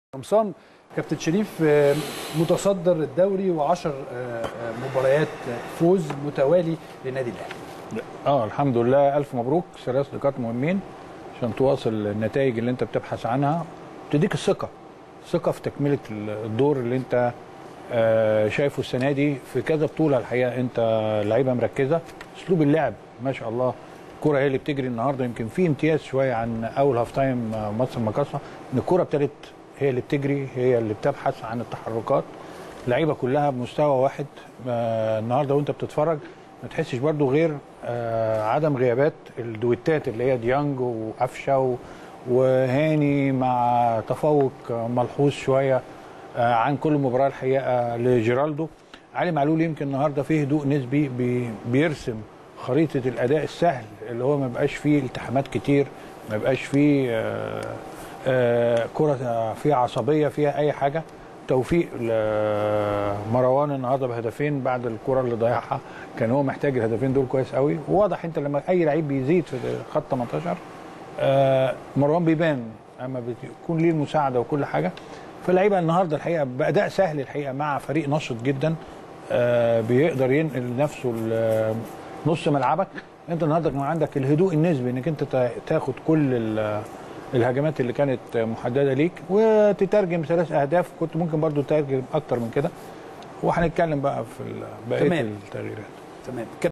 قمصان كابتن شريف متصدر الدوري و10 مباريات فوز متوالي للنادي الاهلي. الحمد لله، الف مبروك. 3 نقاط مهمين عشان تواصل النتائج اللي انت بتبحث عنها، تديك الثقه في تكمله الدور اللي انت شايفه السنه دي في كذا بطوله. الحقيقه انت لعيبه مركزه، اسلوب اللعب ما شاء الله، الكره هي اللي بتجري النهارده. يمكن في امتياز شويه عن اول هاف تايم مصر المقاصه، ان الكره ابتدت هي اللي بتجري، هي اللي بتبحث عن التحركات. اللعيبه كلها بمستوى واحد النهارده وانت بتتفرج، ما تحسش برضو غير عدم غيابات الدويتات اللي هي ديانج وقفشه وهاني، مع تفوق ملحوظ شويه عن كل مباراه الحقيقه لجيرالدو. علي معلول يمكن النهارده فيه هدوء نسبي، بيرسم خريطه الاداء السهل اللي هو ما بقاش فيه التحامات كتير، ما بقاش فيه كره فيها عصبيه فيها اي حاجه. توفيق لمروان النهارده بهدفين بعد الكره اللي ضيعها، كان هو محتاج الهدفين دول كويس قوي. وواضح انت لما اي لعيب بيزيد في خط 18 مروان بيبان اما بتكون ليه المساعده وكل حاجه. فاللعيبه النهارده الحقيقه باداء سهل الحقيقه مع فريق نشط جدا، بيقدر ينقل نفسه نص ملعبك. انت النهارده كان عندك الهدوء النسبي انك انت تاخد كل الهجمات اللي كانت محدده ليك وتترجم 3 أهداف. كنت ممكن برضو تترجم اكتر من كده، وهنتكلم بقى في بقيه التغييرات. تمام.